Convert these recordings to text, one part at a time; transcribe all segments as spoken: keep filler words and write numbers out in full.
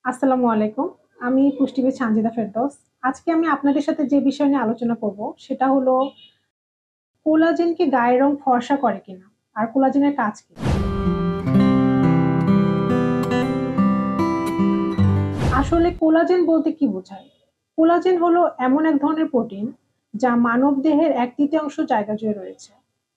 আসসালামু আলাইকুম। আমি পুষ্টিবিদ সানজিদা ফেরদৌস। আজকে আমি আপনাদের সাথে যে বিষয় নিয়ে আলোচনা করব সেটা হলো কোলাজেন কি গায়ের রং ফর্সা করে কিনা আর কোলাজেনের কাজ কি। আসলে কোলাজেন বলতে কি বোঝায়? কোলাজেন হলো এমন এক ধরনের প্রোটিন যা মানব দেহের এক তৃতীয়াংশ জায়গা জুড়ে রয়েছে।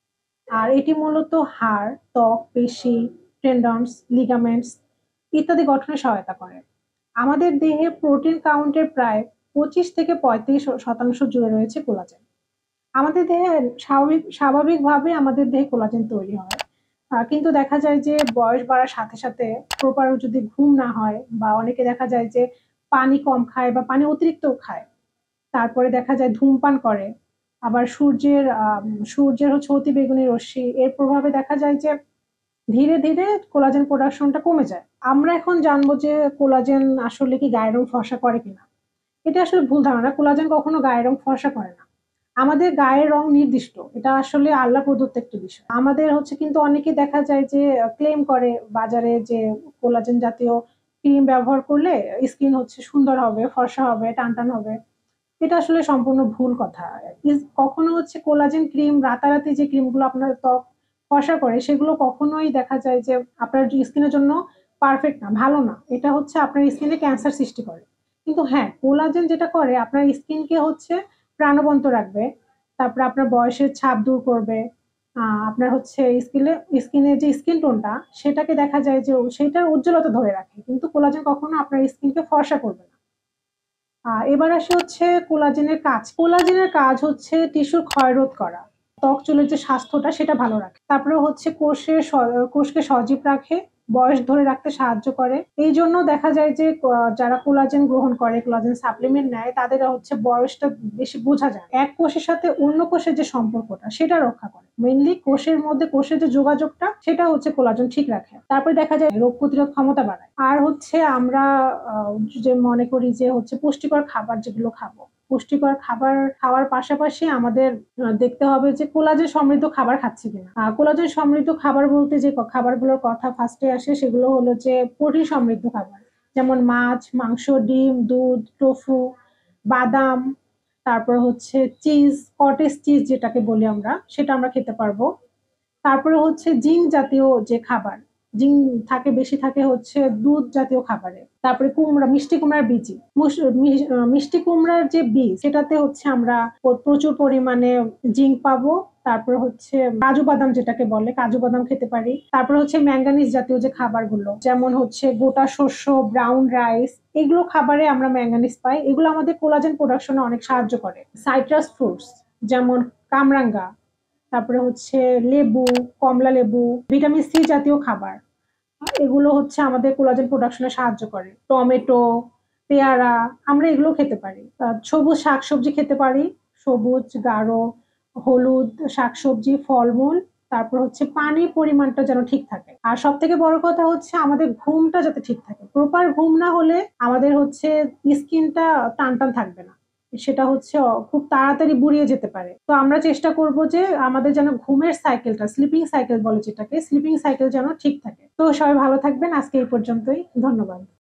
আর এটি মূলত হাড়, ত্বক, পেশি, টেন্ডনস, লিগামেন্টস ইত্যাদি গঠনে সহায়তা করে। আমাদের দেহে প্রোটিন কাউন্টের প্রায় পঁচিশ থেকে পঁয়ত্রিশ শতাংশ জুড়ে রয়েছে কোলাজেন। আমাদের দেহে স্বাভাবিক স্বাভাবিকভাবে আমাদের দেহে কোলাজেন তৈরি হয়। আহ, কিন্তু দেখা যায় যে বয়স বাড়ার সাথে সাথে প্রপার যদি ঘুম না হয় বা অনেকে দেখা যায় যে পানি কম খায় বা পানি অতিরিক্ত খায়, তারপরে দেখা যায় ধূমপান করে, আবার সূর্যের আহ সূর্যের হচ্ছে অতিবেগুনি রশ্মি এর প্রভাবে দেখা যায় যে ধীরে ধীরে কোলাজেন প্রোডাকশনটা কমে যায়। আমরা এখন জানবো যে কোলাজেন আসলে কি গায়ের রং ফর্সা করে কিনা। এটা আসলে ভুল ধারণা। কোলাজেন কখনো গায়ের রং ফর্সা করে না। আমাদের গায়ের রং নির্দিষ্ট, এটা আসলে আল্লাহ প্রদত্ত একটি বিষয়। আমাদের হচ্ছে কিন্তু অনেকে দেখা যায় যে ক্লেম করে বাজারে যে কোলাজেন জাতীয় ক্রিম ব্যবহার করলে স্কিন হচ্ছে সুন্দর হবে, ফর্সা হবে, টানটান হবে। এটা আসলে সম্পূর্ণ ভুল কথা। ইস- কখনো হচ্ছে কোলাজেন ক্রিম রাতারাতি যে ক্রিমগুলো আপনার ত্বক ফর্সা করে সেগুলো কখনোই দেখা যায় যে আপনার স্কিনের জন্য পারফেক্ট না, ভালো না। এটা হচ্ছে আপনার স্কিনে ক্যান্সার সৃষ্টি করে। কিন্তু হ্যাঁ, কোলাজেন যেটা করে আপনার স্কিনকে হচ্ছে প্রাণবন্ত রাখবে, তারপরে আপনার বয়সের ছাপ দূর করবে। আহ, আপনার হচ্ছে স্কিনে স্কিনের যে স্কিন টোনটা সেটাকে দেখা যায় যে সেটার উজ্জ্বলতা ধরে রাখে, কিন্তু কোলাজেন কখনো আপনার স্কিনকে ফর্সা করবে না। আহ এবার আসে হচ্ছে কোলাজেনের কাজ। কোলাজেনের কাজ হচ্ছে টিস্যুর ক্ষয়রোধ করা, ত্বক চুলের যে স্বাস্থ্যটা সেটা ভালো রাখে। তারপরে হচ্ছে কোষের স- কোষকে সজীব রাখে, বয়স ধরে রাখতে সাহায্য করে। এই জন্য দেখা যায় যে আহ, যারা কোলাজেন গ্রহণ করে, কোলাজেন সাপ্লিমেন্ট নেয়, তাদের হচ্ছে বয়সটা বেশি বোঝা যায়। এক কোষের সাথে অন্য কোষের যে সম্পর্কটা সেটা রক্ষা করে। মেইনলি কোষের মধ্যে কোষের যে যোগাযোগটা সেটা হচ্ছে কোলাজেন ঠিক রাখে। তারপরে দেখা যায় রোগ প্রতিরোধ ক্ষমতা বাড়ায়। আর হচ্ছে আমরা আহ, যে মনে করি যে হচ্ছে পুষ্টিকর খাবার যেগুলো খাবো, পুষ্টিকর খাবার খাওয়ার পাশাপাশি আমাদের আহ, দেখতে হবে যে কোলাজেন সমৃদ্ধ খাবার খাচ্ছি কিনা। আহ, কোলাজেন সমৃদ্ধ খাবার বলতে যে ক- খাবারগুলোর কথা ফার্স্টে আসে সেগুলো হলো যে প্রোটিন সমৃদ্ধ খাবার, যেমন মাছ, মাংস, ডিম, দুধ, টোফু, বাদাম, তারপর হচ্ছে চিজ, কটেজ চিজ যেটাকে বলি আমরা, সেটা আমরা খেতে পারবো। তারপরে হচ্ছে জিঙ্ক জাতীয় যে খাবার, জিঙ্ক থাকে বেশি থাকে হচ্ছে দুধ জাতীয় খাবারে। তারপরে কুমড়া, মিষ্টি কুমড়ার বীজ, মিষ্টি কুমড়ার যে বীজ সেটাতে হচ্ছে আমরা প- প্রচুর পরিমাণে জিঙ্ক পাবো। তারপর হচ্ছে কাজু বাদাম যেটাকে বলে, কাজু বাদাম খেতে পারি। তারপর হচ্ছে ম্যাঙ্গানিজ জাতীয় যে খাবারগুলো, যেমন হচ্ছে গোটা শস্য, ব্রাউন রাইস, এগুলো খাবারে আমরা ম্যাঙ্গানিজ পাই। এগুলো আমাদের কোলাজেন প্রোডাকশনে অনেক সাহায্য করে। সাইট্রাস ফ্রুটস যেমন কামরাঙ্গা, তারপরে হচ্ছে লেবু, কমলা লেবু, ভিটামিন সি জাতীয় খাবার, এগুলো হচ্ছে আমাদের কোলাজেন প্রোডাকশনে সাহায্য করে। টমেটো, পেয়ারা, আমরা এগুলো খেতে পারি। আহ, সবুজ শাকসবজি খেতে পারি, সবুজ, গাঢ়, হলুদ শাকসবজি, ফলমূল। তারপর হচ্ছে পানির পরিমাণটা যেন ঠিক থাকে। আর সব থেকে বড় কথা হচ্ছে আমাদের ঘুমটা যাতে ঠিক থাকে। প্রপার ঘুম না হলে আমাদের হচ্ছে স্কিনটা টান টান থাকবে না, সেটা হচ্ছে অ- খুব তাড়াতাড়ি বুড়িয়ে যেতে পারে। তো আমরা চেষ্টা করব যে আমাদের যেন ঘুমের সাইকেলটা, স্লিপিং সাইকেল বলে যেটাকে, স্লিপিং সাইকেল যেন ঠিক থাকে। তো সবাই ভালো থাকবেন। আজকে এই পর্যন্তই। ধন্যবাদ।